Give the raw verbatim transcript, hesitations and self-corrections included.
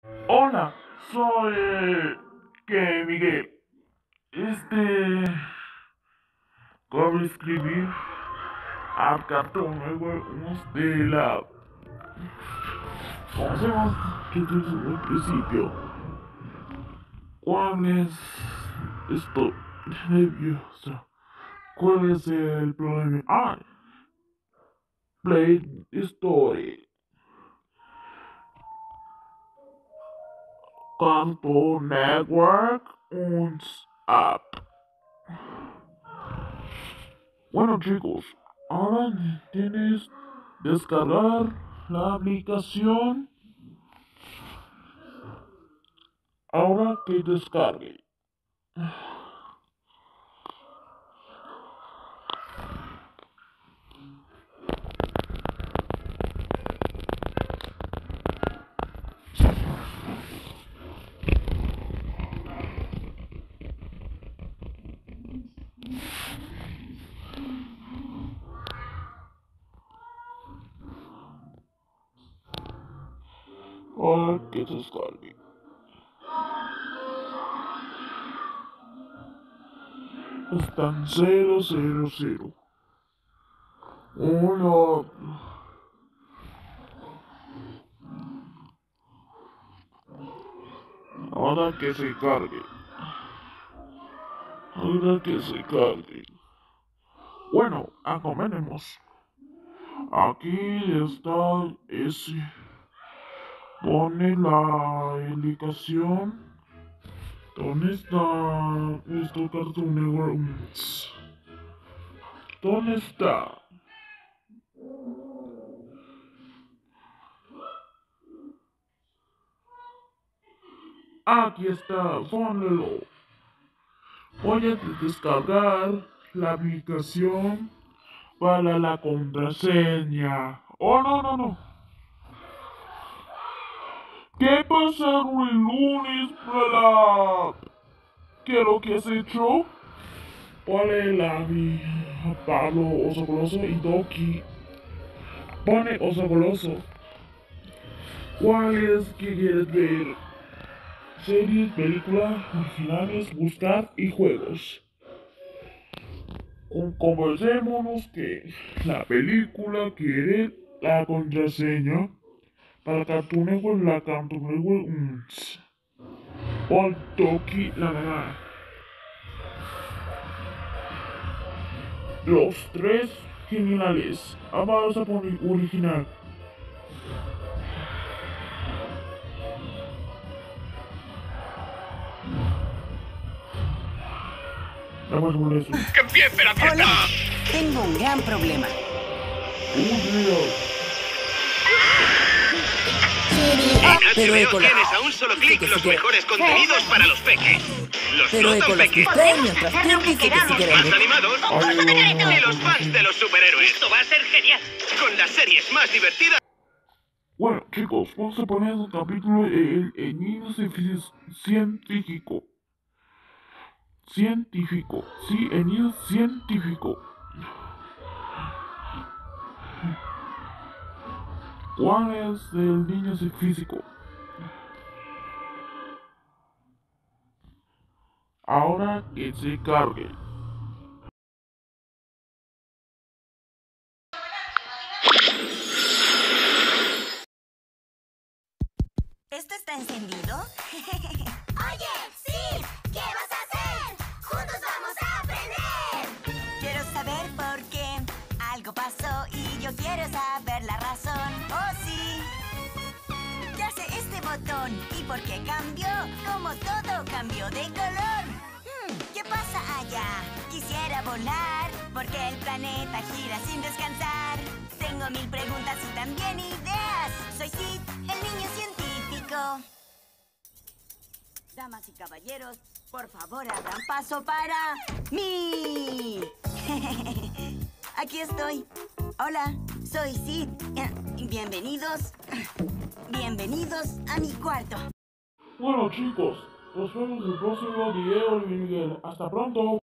Hola, soy eh, que Miguel. Este, acabo de escribir al cartón unos de la. ¿Cómo se llama? ¿Qué es el principio? ¿Cuál es esto? Nervioso. ¿Cuál es el problema? Ah, Play Story. Cartoon Network und App. Bueno chicos, ahora tienes descargar la aplicación. Ahora que descargue. Ahora que descargue. Están cero cero cero. Uno. Ahora que se cargue. Ahora que se cargue. Bueno, acomodemos. Aquí está ese. Pone la indicación. ¿Dónde está nuestro Cartoon Network? ¿Dónde está? Aquí está, ponelo. Voy a descargar la aplicación para la contraseña. Oh, no, no, no. ¿Qué pasaron el lunes para... ¿Qué es lo que has hecho? Pone la mi Pablo Oso Goloso y Doki. Pone Oso Goloso. ¿Cuál es que quieres ver? Series, películas, originales, buscar y juegos. Conversémonos que la película quiere la contraseña para Cartoon Network, la Cartoon Network, mm, por Toki la gana. Los tres geniales. Vamos a poner original. Vamos a poner eso. ¡Que empiece la fiesta! Hola, tengo un gran problema. Un día. En Pero H B O Ecola- tienes a un solo clic que los si mejores contenidos para los peques. Los Pero no tan Ecola peques, Cristal, mientras tú dices que si más queremos. animados Ay, no, y los no, fans no. de los superhéroes. Esto va a ser genial. Con las series más divertidas. Bueno, chicos, vamos a poner un capítulo en el niño científico. Científico. Sí, el niño científico. ¿Cuál es el niño físico? Ahora que se cargue. ¿Esto está encendido? Oye, sí, ¿qué vas a hacer? Juntos vamos a aprender. Quiero saber por qué algo pasó y yo quiero saber la razón. Oh, sí. ¿Qué hace este botón? ¿Y por qué cambió? Como todo cambió de color. Hmm, ¿qué pasa allá? Quisiera volar porque el planeta gira sin descansar. Tengo mil preguntas y también ideas. Soy Sid, el niño científico. Damas y caballeros, por favor abran paso para mí. Aquí estoy. Hola, soy Sid. Eh, Bienvenidos. Bienvenidos a mi cuarto. Bueno, chicos, nos vemos en el próximo video de Miguel. Hasta pronto.